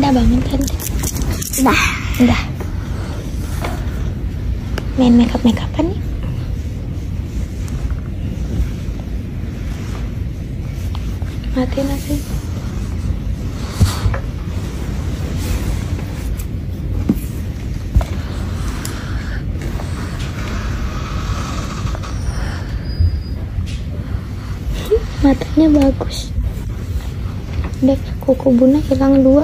bangun cantik. Udah. Main makeup-makeupan nih. Matiin aja. Matanya bagus. Dek, kuku Bunda hilang 2.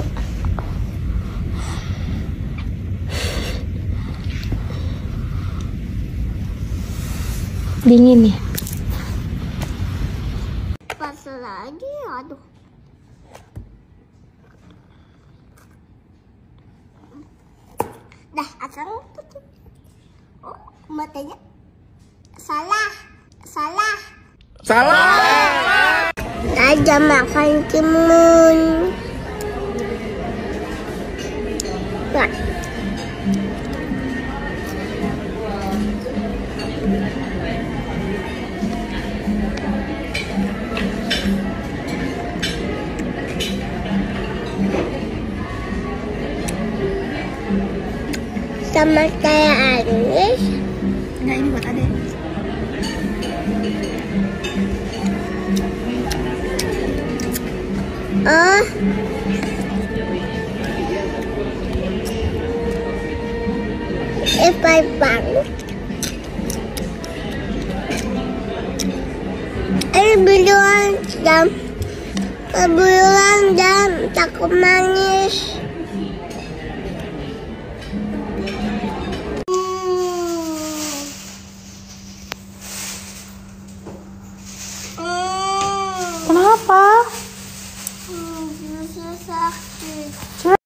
Dingin ya? Pas lagi, aduh. Dah, asal tutup. Oh, matanya salah. Aja makan timun. Wah. Sama kayak Anis. Enggak, ini buat Ade. Oh. Bang. Belulang jam takut nangis. Kenapa?